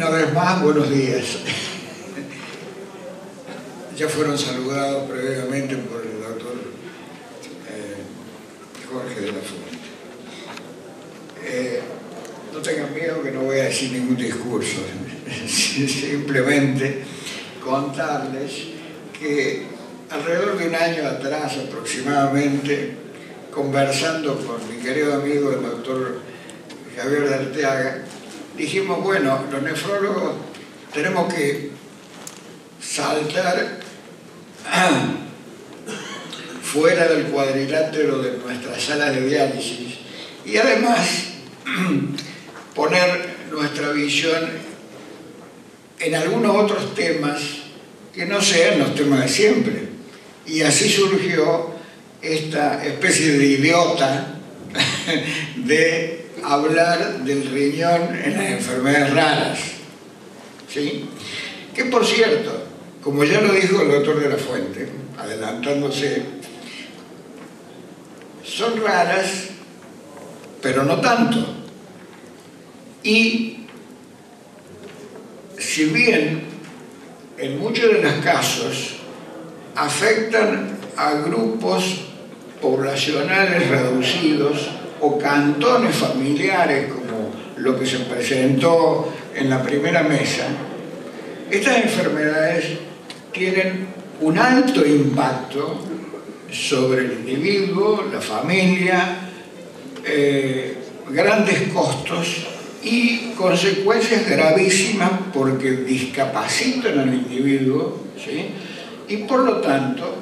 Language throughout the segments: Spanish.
Una vez más, buenos días. Ya fueron saludados previamente por el doctor Jorge de la Fuente. No tengan miedo que no voy a decir ningún discurso, simplemente contarles que alrededor de un año atrás aproximadamente, conversando con mi querido amigo el doctor Javier de Arteaga, dijimos, bueno, los nefrólogos tenemos que saltar fuera del cuadrilátero de nuestra sala de diálisis y además poner nuestra visión en algunos otros temas que no sean los temas de siempre. Y así surgió esta especie de idiota de hablar del riñón en las enfermedades raras, ¿sí? Que por cierto, como ya lo dijo el doctor de la Fuente, adelantándose, son raras, pero no tanto. Y si bien en muchos de los casos afectan a grupos poblacionales reducidos o cantones familiares, como lo que se presentó en la primera mesa, estas enfermedades tienen un alto impacto sobre el individuo, la familia, grandes costos y consecuencias gravísimas porque discapacitan al individuo, ¿sí? Y por lo tanto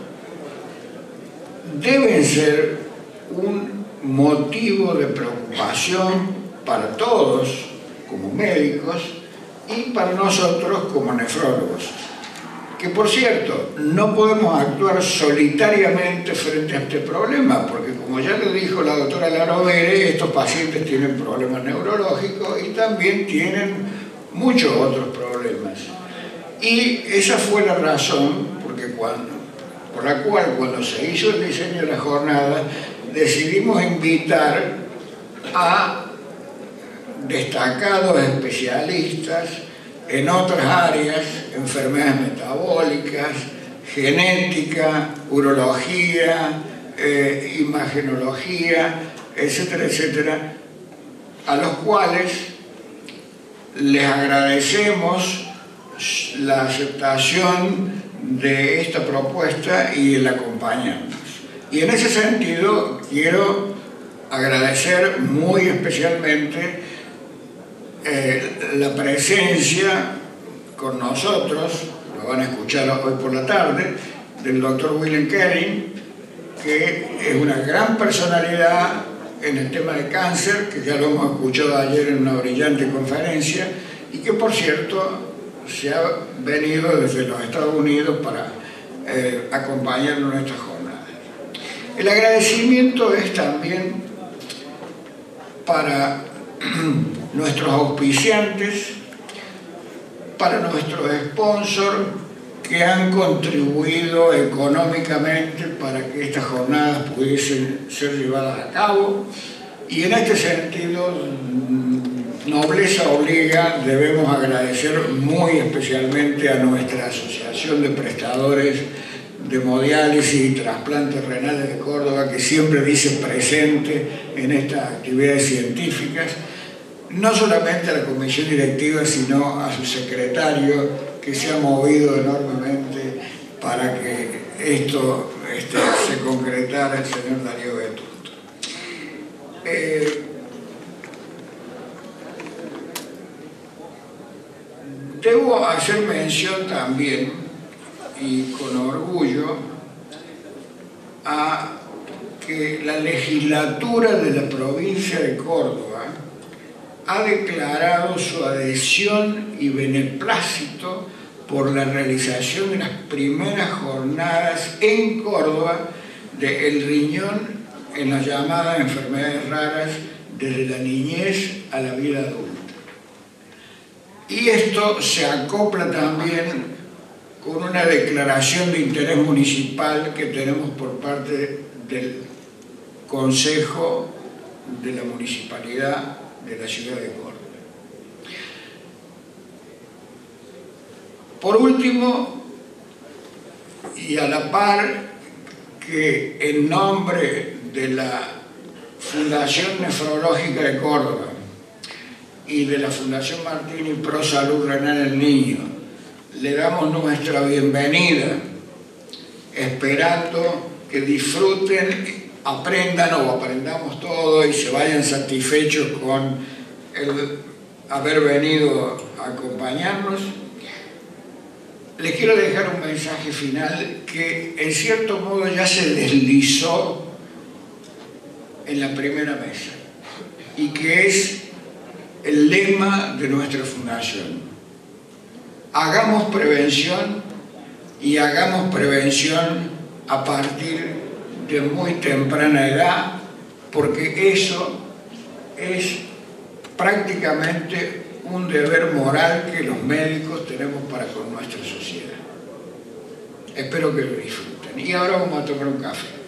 deben ser un motivo de preocupación para todos como médicos y para nosotros como nefrólogos. Que por cierto, no podemos actuar solitariamente frente a este problema, porque como ya lo dijo la doctora Larovere, estos pacientes tienen problemas neurológicos y también tienen muchos otros problemas. Y esa fue la razón por la cual cuando se hizo el diseño de la jornada decidimos invitar a destacados especialistas en otras áreas, enfermedades metabólicas, genética, urología, imagenología, etcétera, etcétera, a los cuales les agradecemos la aceptación de esta propuesta y el acompañarnos. Y en ese sentido quiero agradecer muy especialmente la presencia con nosotros, lo van a escuchar hoy por la tarde, del doctor William Kering, que es una gran personalidad en el tema de cáncer, que ya lo hemos escuchado ayer en una brillante conferencia, y que por cierto se ha venido desde los Estados Unidos para acompañarnos en esta jornada. El agradecimiento es también para nuestros auspiciantes, para nuestros sponsors que han contribuido económicamente para que estas jornadas pudiesen ser llevadas a cabo, y en este sentido, nobleza obliga, debemos agradecer muy especialmente a nuestra Asociación de Prestadores de Hemodiálisis y Trasplantes Renales de Córdoba, que siempre dice presente en estas actividades científicas, no solamente a la comisión directiva, sino a su secretario, que se ha movido enormemente para que esto se concretara, el señor Darío Betunto. Debo hacer mención también, y con orgullo, a que la legislatura de la provincia de Córdoba ha declarado su adhesión y beneplácito por la realización de las primeras jornadas en Córdoba de el riñón en las llamadas enfermedades raras desde la niñez a la vida adulta. Y esto se acopla también con una declaración de interés municipal que tenemos por parte del Consejo de la Municipalidad de la Ciudad de Córdoba. Por último, y a la par, que en nombre de la Fundación Nefrológica de Córdoba y de la Fundación Martini Pro Salud Renal del Niño, le damos nuestra bienvenida, esperando que disfruten, aprendan o aprendamos todo y se vayan satisfechos con el haber venido a acompañarnos. Les quiero dejar un mensaje final que en cierto modo ya se deslizó en la primera mesa y que es el lema de nuestra fundación. Hagamos prevención y hagamos prevención a partir de muy temprana edad, porque eso es prácticamente un deber moral que los médicos tenemos para con nuestra sociedad. Espero que lo disfruten. Y ahora vamos a tomar un café.